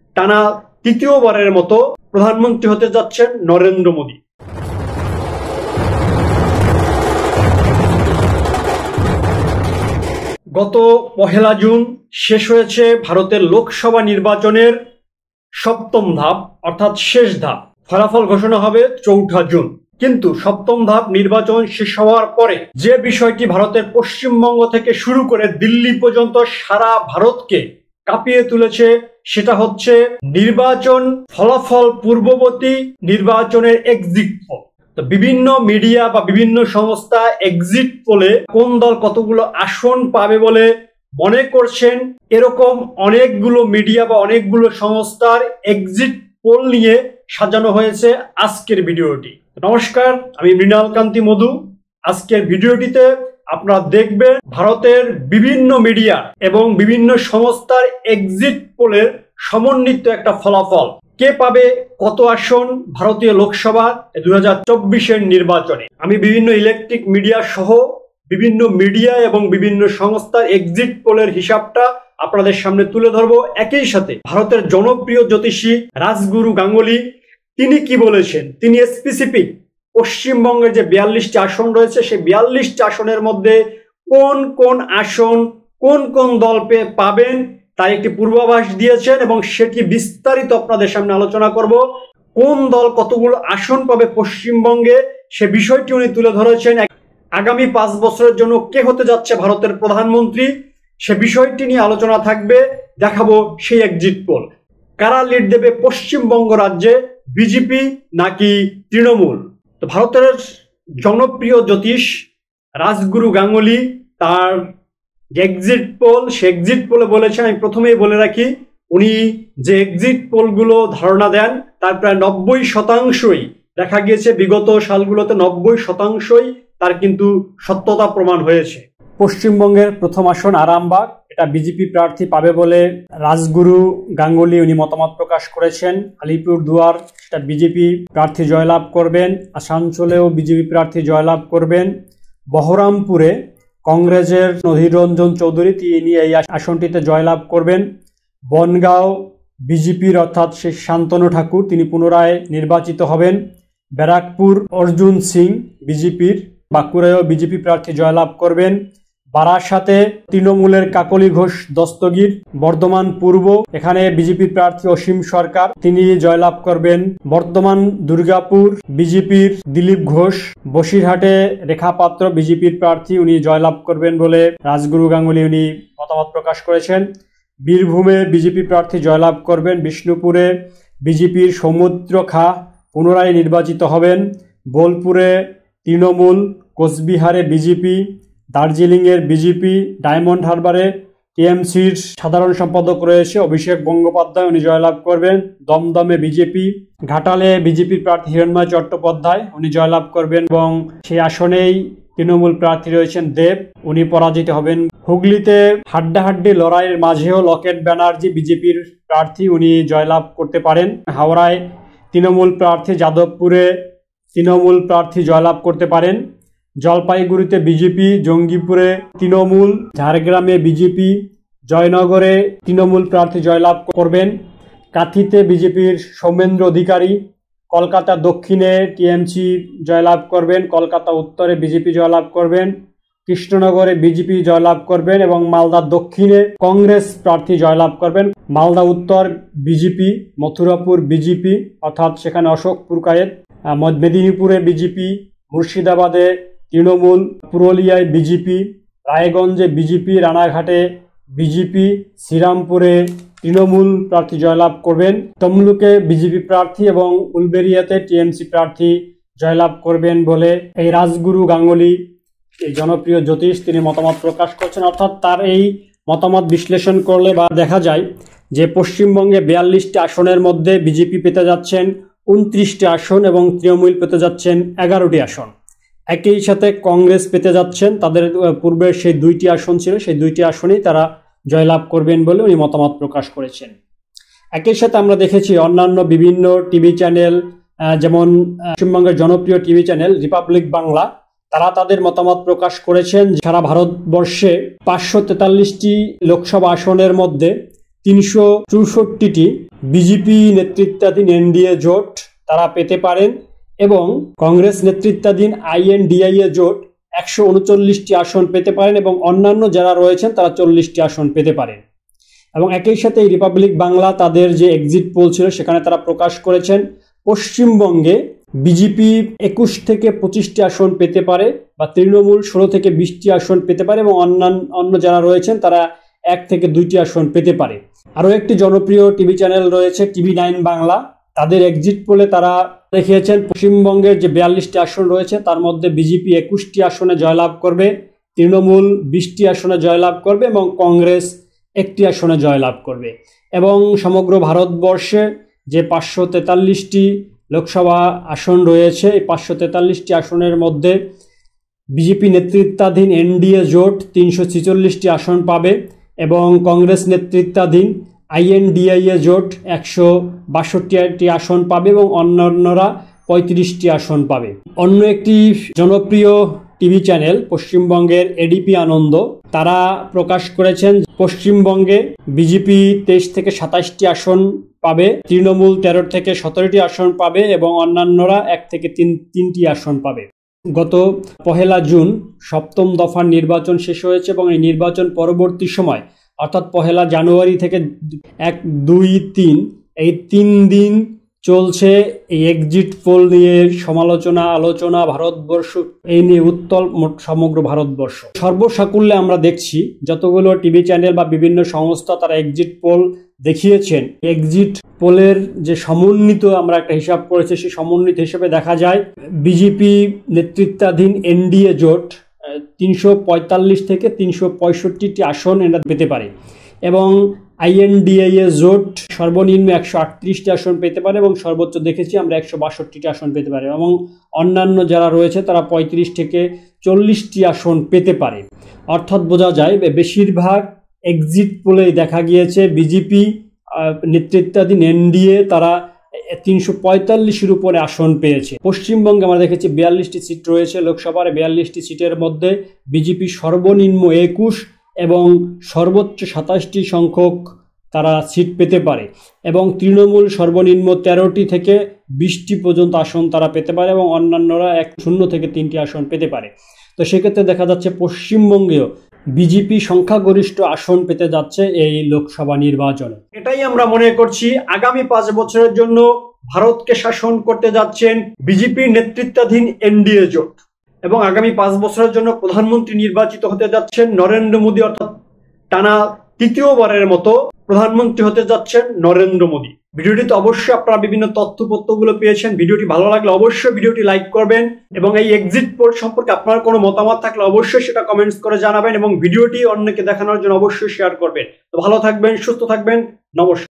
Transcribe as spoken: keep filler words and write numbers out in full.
টানা তৃতীয়বারের মতো প্রধানমন্ত্রী হতে যাচ্ছেন নরেন্দ্র মোদী। গত পহেলা জুন শেষ হয়েছে ভারতের লোকসভা নির্বাচনের সপ্তম ধাপ অর্থাৎ শেষ ধাপ। ফলাফল ঘোষণা হবে চৌঠা জুন। কিন্তু সপ্তম ধাপ নির্বাচন শেষ হওয়ার পরে যে বিষয়টি ভারতের পশ্চিমবঙ্গ থেকে শুরু করে দিল্লি পর্যন্ত সারা ভারতকে কাঁপিয়ে তুলেছে সেটা হচ্ছে নির্বাচন ফলাফল পূর্ববর্তী নির্বাচনের এক্সিট পোল। তো বিভিন্ন মিডিয়া বা বিভিন্ন সংস্থা এক্সিট পোলে কোন দল কতগুলো আসন পাবে বলে মনে করছেন, এরকম অনেকগুলো মিডিয়া বা অনেকগুলো সংস্থার এক্সিট পোল নিয়ে সাজানো হয়েছে আজকের ভিডিওটি। নমস্কার, আমি মৃণাল কান্তি মধু। আজকের ভিডিওটিতে আপনারা দেখবেন ভারতের বিভিন্ন মিডিয়া এবং বিভিন্ন সংস্থার এক্সিট পোলের সমন্বিত একটা ফলাফল। কে পাবে কত আসন ভারতীয় লোকসভা দুই হাজার চব্বিশের নির্বাচনে। আমি বিভিন্ন ইলেকট্রিক মিডিয়া সহ বিভিন্ন মিডিয়া এবং বিভিন্ন সংস্থার এক্সিট পোলের হিসাবটা আপনাদের সামনে তুলে ধরবো। একই সাথে ভারতের জনপ্রিয় জ্যোতিষী রাজগুরু গাঙ্গুলি তিনি কি বলেছেন, তিনি স্পেসিফিক পশ্চিমবঙ্গের যে বিয়াল্লিশটি আসন রয়েছে সেই বিয়াল্লিশটি আসনের মধ্যে কোন কোন আসন কোন কোন দল পেয়ে পাবেন তার একটি পূর্বাভাস দিয়েছেন এবং সেটি বিস্তারিত আপনাদের সামনে আলোচনা করব। কোন দল কতগুলো আসন পাবে পশ্চিমবঙ্গে সে বিষয়টি উনি তুলে ধরেছেন। আগামী পাঁচ বছরের জন্য কে হতে যাচ্ছে ভারতের প্রধানমন্ত্রী সে বিষয়টি নিয়ে আলোচনা থাকবে। দেখাবো সেই এক্সিট পোল। কারা লিড দেবে পশ্চিমবঙ্গ রাজ্যে, বিজেপি নাকি তৃণমূল? তো ভারতের জনপ্রিয় জ্যোতিষ রাজগুরু গাঙ্গুলি তার যে এক্সিট পোল সে এক্সিট পোলে বলেছেন, আমি প্রথমেই বলে রাখি, উনি যে এক্সিট পোলগুলো ধারণা দেন তার প্রায় নব্বই শতাংশই দেখা গিয়েছে বিগত সালগুলোতে নব্বই শতাংশই তার কিন্তু সত্যতা প্রমাণ হয়েছে। পশ্চিমবঙ্গের প্রথম আসন আরামবাগ, এটা বিজেপি প্রার্থী পাবে বলে রাজগুরু গাঙ্গুলি উনি মতামত প্রকাশ করেছেন। আলিপুরদুয়ার সেটা বিজেপি প্রার্থী জয়লাভ করবেন। আসানসোলেও বিজেপি প্রার্থী জয়লাভ করবেন। বহরমপুরে কংগ্রেসের অধীর রঞ্জন চৌধুরী তিনি এই আসনটিতে জয়লাভ করবেন। বনগাঁও বিজেপির অর্থাৎ শেখ শান্তনু ঠাকুর তিনি পুনরায় নির্বাচিত হবেন। ব্যারাকপুর অর্জুন সিং বিজেপির, বাঁকুড়ায়ও বিজেপি প্রার্থী জয়লাভ করবেন। বারাসাতে তৃণমূলের কাকলি ঘোষ দস্তগীর। বর্ধমান পূর্ব এখানে বিজেপির প্রার্থী অসীম সরকার তিনি জয়লাভ করবেন। বর্ধমান দুর্গাপুর বিজেপির দিলীপ ঘোষ। বসিরহাটে রেখা পাত্র বিজেপির প্রার্থী উনি জয়লাভ করবেন বলে রাজগুরু গাঙ্গুলি উনি মতামত প্রকাশ করেছেন। বীরভূমে বিজেপি প্রার্থী জয়লাভ করবেন। বিষ্ণুপুরে বিজেপির সৌমিত্র খা পুনরায় নির্বাচিত হবেন। বোলপুরে তৃণমূল। কোচবিহারে বিজেপি। দার্জিলিংয়ের বিজেপি। ডায়মন্ড হারবারে টিএমসির সাধারণ সম্পাদক রয়েছে অভিষেক বন্দ্যোপাধ্যায় উনি জয়লাভ করবেন। দমদমে বিজেপি। ঘাটালে বিজেপির প্রার্থী হিরণময় চট্টোপাধ্যায় উনি জয়লাভ করবেন এবং সেই আসনেই তৃণমূল প্রার্থী রয়েছেন দেব, উনি পরাজিত হবেন। হুগলিতে হাড্ডাহাড্ডি লড়াইয়ের মাঝেও লকেট ব্যানার্জি বিজেপির প্রার্থী উনি জয়লাভ করতে পারেন। হাওড়ায় তৃণমূল প্রার্থী, যাদবপুরে তৃণমূল প্রার্থী জয়লাভ করতে পারেন। জলপাইগুড়িতে বিজেপি, জঙ্গিপুরে তৃণমূল, ঝাড়গ্রামে বিজেপি, জয়নগরে তৃণমূল প্রার্থী জয়লাভ করবেন। কাঁথিতে বিজেপির সৌমেন্দ্র অধিকারী। কলকাতা দক্ষিণে টিএমসি জয়লাভ করবেন। কলকাতা উত্তরে বিজেপি জয়লাভ করবেন। কৃষ্ণনগরে বিজেপি জয়লাভ করবেন এবং মালদা দক্ষিণে কংগ্রেস প্রার্থী জয়লাভ করবেন। মালদা উত্তর বিজেপি, মথুরাপুর বিজেপি অর্থাৎ সেখানে অশোক পুরকায়েত। মেদিনীপুরে বিজেপি, মুর্শিদাবাদে তৃণমূল, পুরুলিয়ায় বিজেপি, রায়গঞ্জে বিজেপি, রানাঘাটে বিজেপি, শ্রীরামপুরে তৃণমূল প্রার্থী জয়লাভ করবেন। তমলুকে বিজেপি প্রার্থী এবং উলবেরিয়াতে টিএমসি প্রার্থী জয়লাভ করবেন বলে এই রাজগুরু গাঙ্গুলি এই জনপ্রিয় জ্যোতিষ তিনি মতামত প্রকাশ করছেন। অর্থাৎ তার এই মতামত বিশ্লেষণ করলে বা দেখা যায় যে পশ্চিমবঙ্গে বিয়াল্লিশটি আসনের মধ্যে বিজেপি পেতে যাচ্ছেন উনত্রিশটি আসন এবং তৃণমূল পেতে যাচ্ছেন এগারোটি আসন। একই সাথে কংগ্রেস পেতে যাচ্ছেন, তাদের পূর্বে সেই দুইটি আসন ছিল, সেই দুইটি আসনেই তারা জয়লাভ করবেন বলে উনি মতামত প্রকাশ করেছেন। একই সাথে আমরা দেখেছি অন্যান্য বিভিন্ন টিভি চ্যানেল, যেমন পশ্চিমবঙ্গের জনপ্রিয় টিভি চ্যানেল রিপাবলিক বাংলা, তারা তাদের মতামত প্রকাশ করেছেন সারা ভারতবর্ষে পাঁচশো তেতাল্লিশটি লোকসভা আসনের মধ্যে তিনশো চৌষট্টিটি বিজেপি নেতৃত্বাধীন এনডিএ জোট তারা পেতে পারেন এবং কংগ্রেস নেতৃত্বাধীন আইএনডিআইএ জোট একশো উনচল্লিশটি আসন পেতে পারেন এবং অন্যান্য যারা রয়েছেন তারা চল্লিশটি আসন পেতে পারেন। এবং একই সাথে রিপাবলিক বাংলা তাদের যে এক্সিট পোল ছিল সেখানে তারা প্রকাশ করেছেন পশ্চিমবঙ্গে বিজেপি একুশ থেকে পঁচিশটি আসন পেতে পারে বা তৃণমূল ষোলো থেকে বিশটি আসন পেতে পারে এবং অন্যান্য অন্য যারা রয়েছেন তারা এক থেকে দুইটি আসন পেতে পারে। আরও একটি জনপ্রিয় টিভি চ্যানেল রয়েছে টিভি নাইন বাংলা, তাদের এক্সিট পোলে তারা দেখিয়েছেন পশ্চিমবঙ্গের যে বিয়াল্লিশটি আসন রয়েছে তার মধ্যে বিজেপি একুশটি আসনে জয়লাভ করবে, তৃণমূল বিশটি আসনে জয়লাভ করবে এবং কংগ্রেস একটি আসনে জয়লাভ করবে। এবং সমগ্র ভারতবর্ষে যে পাঁচশো তেতাল্লিশটি লোকসভা আসন রয়েছে এই পাঁচশো তেতাল্লিশটি আসনের মধ্যে বিজেপি নেতৃত্বাধীন এনডিএ জোট তিনশো ছিচল্লিশটি আসন পাবে এবং কংগ্রেস নেতৃত্বাধীন আইএনডিআইএ জোট একশো বাষট্টিটি আসন পাবে এবং অন্যান্যরা পঁয়ত্রিশটি আসন পাবে। অন্য একটি জনপ্রিয় টিভি চ্যানেল পশ্চিমবঙ্গের এডিপি আনন্দ তারা প্রকাশ করেছেন পশ্চিমবঙ্গে বিজেপি তেইশ থেকে সাতাশটি আসন পাবে, তৃণমূল তেরো থেকে সতেরোটি আসন পাবে এবং অন্যান্যরা এক থেকে তিন তিনটি আসন পাবে। গত পহেলা জুন সপ্তম দফার নির্বাচন শেষ হয়েছে এবং এই নির্বাচন পরবর্তী সময় অর্থাৎ পহেলা জানুয়ারি থেকে এক দুই তিন এই তিন দিন চলছে এই এক্সিট পোল নিয়ে সমালোচনা আলোচনা, ভারতবর্ষ এই নিয়ে উত্তল সমগ্র ভারতবর্ষ সর্বসাকুল্যে আমরা দেখছি যতগুলো টিভি চ্যানেল বা বিভিন্ন সংস্থা তারা এক্সিট পোল দেখিয়েছেন। এক্সিট পোলের যে সমন্বিত আমরা একটা হিসাব করেছি সেই সমন্বিত হিসেবে দেখা যায় বিজেপি নেতৃত্বাধীন এনডিএ জোট তিনশো পঁয়তাল্লিশ থেকে তিনশো পঁয়ষট্টিটি আসন এটা পেতে পারে এবং আইএনডিআইএ জোট সর্বনিম্ন একশো আটত্রিশটি আসন পেতে পারে এবং সর্বোচ্চ দেখেছি আমরা একশো বাষট্টিটি আসন পেতে পারে এবং অন্যান্য যারা রয়েছে তারা পঁয়ত্রিশ থেকে চল্লিশটি আসন পেতে পারে। অর্থাৎ বোঝা যায় বেশিরভাগ এক্সিট পোলেই দেখা গিয়েছে বিজেপি নেতৃত্বাধীন এনডিএ তারা তিনশো পঁয়তাল্লিশের উপরে আসন পেয়েছে। পশ্চিমবঙ্গে আমরা দেখেছি বিয়াল্লিশটি সিট রয়েছে লোকসভার, বিয়াল্লিশটি সিটের মধ্যে বিজেপি সর্বনিম্ন একুশ এবং সর্বোচ্চ সাতাশটি সংখ্যক তারা সিট পেতে পারে এবং তৃণমূল সর্বনিম্ন তেরোটি থেকে বিশটি পর্যন্ত আসন তারা পেতে পারে এবং অন্যান্যরা এক শূন্য থেকে তিনটি আসন পেতে পারে। তো সেক্ষেত্রে দেখা যাচ্ছে পশ্চিমবঙ্গেও বিজেপি সংখ্যাগরিষ্ঠ আসন পেতে যাচ্ছে এই লোকসভা নির্বাচনে। এটাই আমরা মনে করছি আগামী পাঁচ বছরের জন্য ভারতকে শাসন করতে যাচ্ছেন বিজেপির নেতৃত্বাধীন এনডিএ জোট এবং আগামী পাঁচ বছরের জন্য প্রধানমন্ত্রী নির্বাচিত হতে যাচ্ছেন নরেন্দ্র মোদী, অর্থাৎ টানা তৃতীয়বারের মতো প্রধানমন্ত্রী হতে যাচ্ছেন নরেন্দ্র মোদী। ভিডিওটিতে অবশ্যই আপনারা বিভিন্ন তথ্যপত্রগুলো পেয়েছেন। ভিডিওটি ভালো লাগলে অবশ্যই ভিডিওটি লাইক করবেন এবং এই এক্সিট পোল সম্পর্কে আপনার কোনো মতামত থাকলে অবশ্যই সেটা কমেন্টস করে জানাবেন এবং ভিডিওটি অন্যকে দেখানোর জন্য অবশ্যই শেয়ার করবেন। তো ভালো থাকবেন, সুস্থ থাকবেন, নমস্কার।